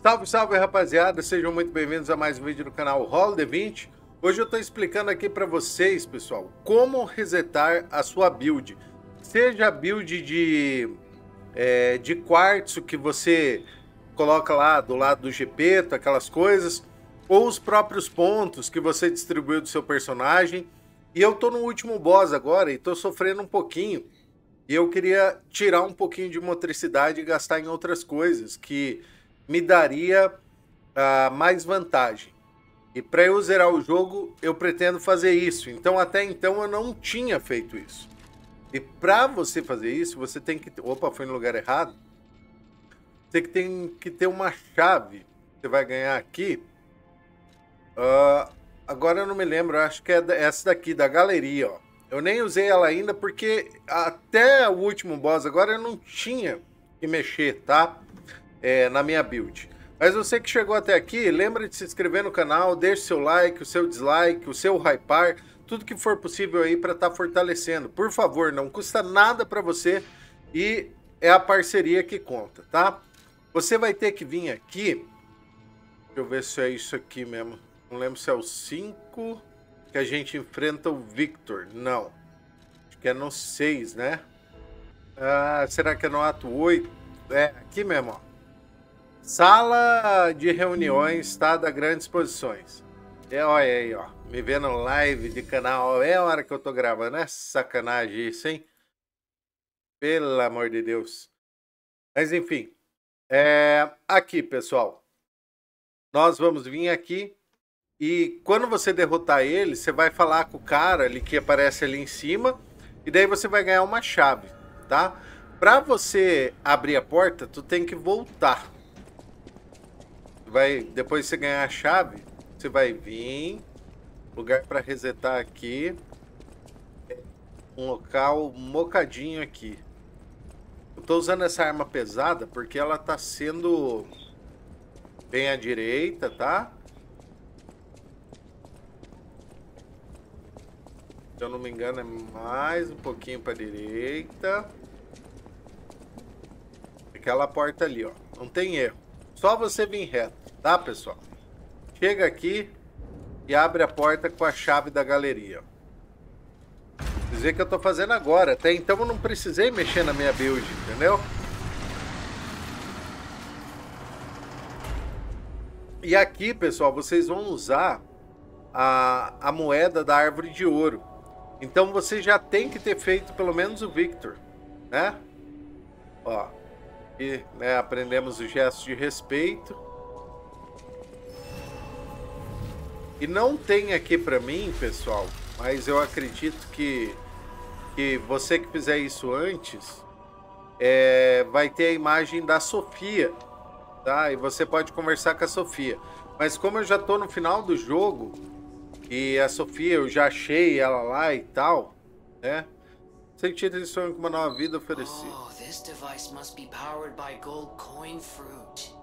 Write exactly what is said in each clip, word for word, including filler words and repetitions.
Salve, salve, rapaziada, sejam muito bem-vindos a mais um vídeo no canal Roll D vinte. Hoje eu estou explicando aqui para vocês, pessoal, como resetar a sua build. Seja a build de, é, de quartzo que você coloca lá do lado do Gepeto, aquelas coisas, ou os próprios pontos que você distribuiu do seu personagem. E eu tô no último boss agora e tô sofrendo um pouquinho. E eu queria tirar um pouquinho de motricidade e gastar em outras coisas que me daria uh, mais vantagem. E para eu zerar o jogo, eu pretendo fazer isso. Então, até então, eu não tinha feito isso. E para você fazer isso, você tem que... Opa, foi no lugar errado. Você que tem que ter uma chave. Você vai ganhar aqui. Uh, agora eu não me lembro, acho que é essa daqui, da galeria, ó. Eu nem usei ela ainda porque até o último boss agora eu não tinha que mexer, tá? É, na minha build. Mas você que chegou até aqui, lembra de se inscrever no canal, deixe seu like, o seu dislike, o seu hypar, tudo que for possível aí para estar tá fortalecendo. Por favor, não custa nada para você e é a parceria que conta, tá? Você vai ter que vir aqui, deixa eu ver se é isso aqui mesmo, não lembro se é o cinco que a gente enfrenta o Victor, não, acho que é no seis, né? Ah, será que é no ato oito? É, aqui mesmo, ó. Sala de reuniões, tá? Da Grandes Exposições. É, olha aí, ó. Me vendo live de canal. É a hora que eu tô gravando. É sacanagem isso, hein? Pelo amor de Deus. Mas, enfim. É... Aqui, pessoal. Nós vamos vir aqui. E quando você derrotar ele, você vai falar com o cara ali que aparece ali em cima. E daí você vai ganhar uma chave, tá? Pra você abrir a porta, tu tem que voltar. Vai, depois você ganhar a chave, você vai vir, lugar para resetar aqui, um local mocadinho aqui. Eu tô usando essa arma pesada porque ela tá sendo bem à direita, tá? Se eu não me engano é mais um pouquinho para direita. Aquela porta ali, ó, não tem erro. Só você vir reto, tá, pessoal? Chega aqui e abre a porta com a chave da galeria. Dizer que eu tô fazendo agora. Até então eu não precisei mexer na minha build, entendeu? E aqui, pessoal, vocês vão usar a, a moeda da árvore de ouro. Então você já tem que ter feito pelo menos o Victor, né? Ó. E, né, aprendemos o gesto de respeito. E não tem aqui pra mim, pessoal, mas eu acredito que, que você que fizer isso antes é, vai ter a imagem da Sofia, tá? E você pode conversar com a Sofia. Mas como eu já tô no final do jogo e a Sofia eu já achei ela lá e tal, né? Sentido de sonho com uma nova vida oferecida. Oh, this device must be powered by gold coin fruit.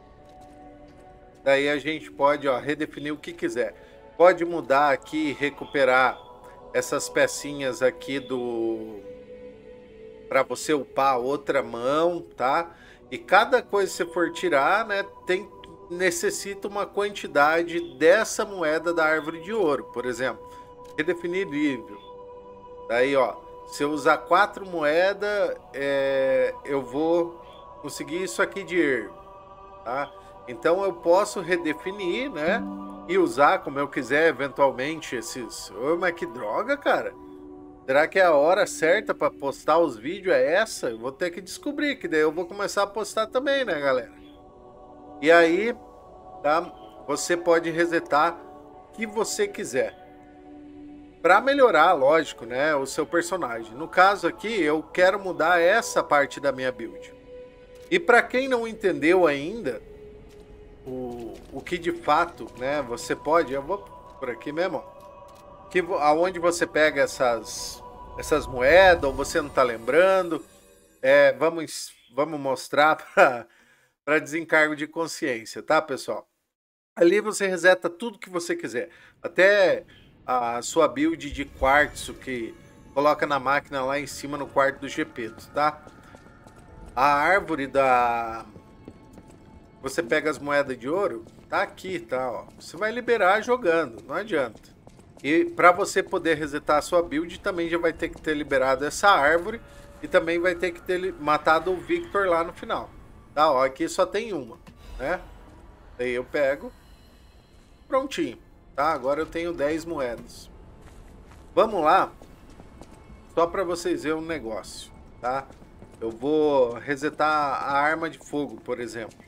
Daí a gente pode, ó, redefinir o que quiser. Pode mudar aqui, recuperar essas pecinhas aqui do para você upar outra mão, tá? E cada coisa que você for tirar, né, tem necessita uma quantidade dessa moeda da árvore de ouro, por exemplo. Redefinir nível. Daí, ó, se eu usar quatro moedas, é, eu vou conseguir isso aqui de erro, tá? Então eu posso redefinir, né? E usar como eu quiser, eventualmente, esses... Ô, mas que droga, cara! Será que é a hora certa para postar os vídeos é essa? Eu vou ter que descobrir, que daí eu vou começar a postar também, né, galera? E aí, tá? Você pode resetar o que você quiser. Para melhorar, lógico, né, o seu personagem. No caso aqui, eu quero mudar essa parte da minha build. E para quem não entendeu ainda o, o que de fato, né, você pode, eu vou por aqui mesmo, que aonde você pega essas essas moedas, ou você não tá lembrando, é, vamos vamos mostrar para desencargo de consciência, tá, pessoal? Ali você reseta tudo que você quiser, até a sua build de quartzo que coloca na máquina lá em cima no quarto do Gepeto, tá? A árvore da você pega as moedas de ouro, tá aqui, tá, ó. Você vai liberar jogando, não adianta. E para você poder resetar a sua build, também já vai ter que ter liberado essa árvore e também vai ter que ter matado o Victor lá no final. Tá, ó, aqui só tem uma, né? Daí eu pego, prontinho, tá? Agora eu tenho dez moedas. Vamos lá, só para vocês verem um negócio, tá? Eu vou resetar a arma de fogo, por exemplo.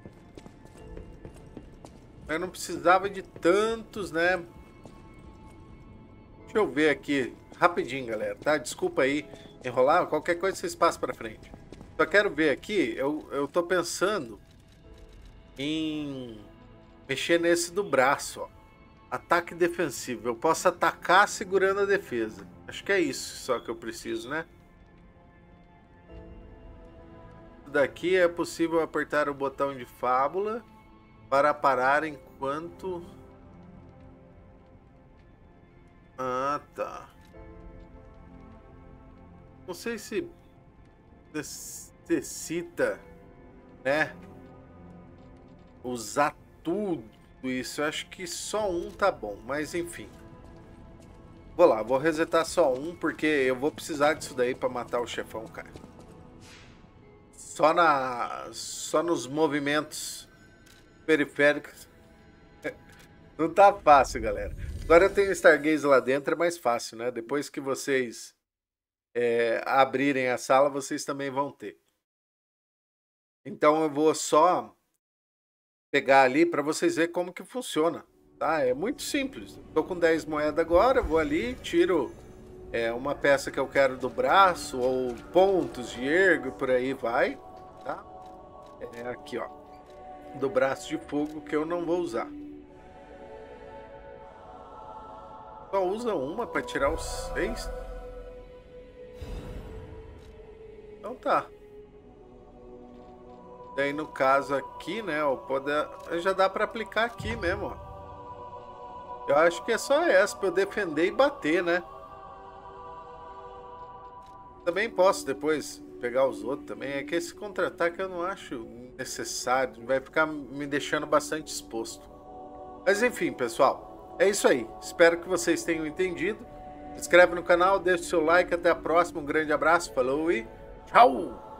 Eu não precisava de tantos, né? Deixa eu ver aqui rapidinho, galera, tá? Desculpa aí enrolar, qualquer coisa vocês passam para frente. Só quero ver aqui, eu, eu tô pensando em mexer nesse do braço, ó. Ataque defensivo. Eu posso atacar segurando a defesa. Acho que é isso só que eu preciso, né? Daqui é possível apertar o botão de fábula para parar enquanto... Ah, tá. Não sei se necessita, né, usar tudo isso. Eu acho que só um tá bom, mas enfim. Vou lá, vou resetar só um, porque eu vou precisar disso daí para matar o chefão, cara. Só, na, só nos movimentos periféricos. Não tá fácil, galera. Agora eu tenho Stargaze lá dentro, é mais fácil, né? Depois que vocês é, abrirem a sala, vocês também vão ter. Então eu vou só pegar ali para vocês verem como que funciona, tá? É muito simples. Tô com dez moedas agora, vou ali, tiro é, uma peça que eu quero do braço, ou pontos de ergo, por aí vai, tá? É aqui, ó, do braço de fogo, que eu não vou usar. Só usa uma para tirar os seis? Então tá. Daí no caso aqui, né, ó, pode, já dá para aplicar aqui mesmo, ó. Eu acho que é só essa para eu defender e bater, né? Também posso depois pegar os outros também. É que esse contra-ataque eu não acho necessário, vai ficar me deixando bastante exposto. Mas enfim, pessoal. É isso aí, espero que vocês tenham entendido. Se inscreve no canal, deixa o seu like, até a próxima, um grande abraço, falou e tchau!